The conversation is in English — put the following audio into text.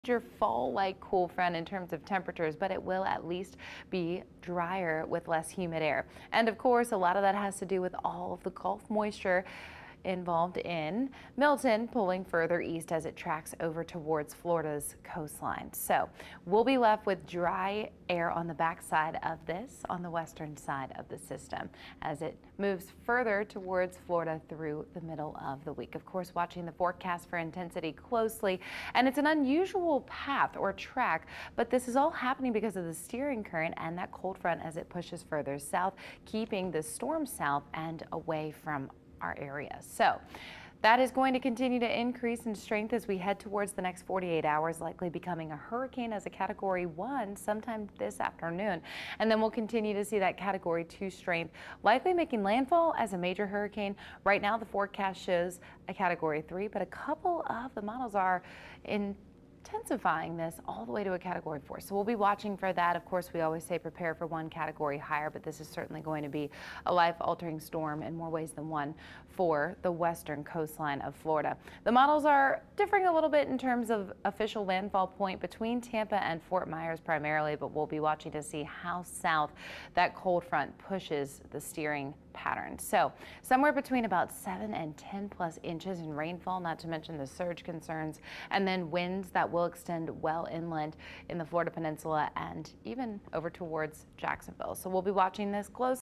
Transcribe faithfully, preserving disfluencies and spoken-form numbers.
Your fall-like cool front in terms of temperatures, but it will at least be drier with less humid air. And of course, a lot of that has to do with all of the Gulf moisture involved in Milton pulling further east as it tracks over towards Florida's coastline. So we'll be left with dry air on the backside of this on the western side of the system as it moves further towards Florida through the middle of the week. Of course, watching the forecast for intensity closely, and it's an unusual path or track, but this is all happening because of the steering current and that cold front as it pushes further south, keeping the storm south and away from our area. So that is going to continue to increase in strength as we head towards the next forty-eight hours, likely becoming a hurricane as a category one sometime this afternoon. And then we'll continue to see that category two strength, likely making landfall as a major hurricane. Right now, the forecast shows a category three, but a couple of the models are in intensifying this all the way to a category four. So we'll be watching for that. Of course, we always say prepare for one category higher, but this is certainly going to be a life-altering storm in more ways than one for the western coastline of Florida. The models are differing a little bit in terms of official landfall point between Tampa and Fort Myers primarily, but we'll be watching to see how south that cold front pushes the steering pattern. So somewhere between about seven and ten plus inches in rainfall, not to mention the surge concerns, and then winds that will extend well inland in the Florida Peninsula and even over towards Jacksonville. So we'll be watching this closely.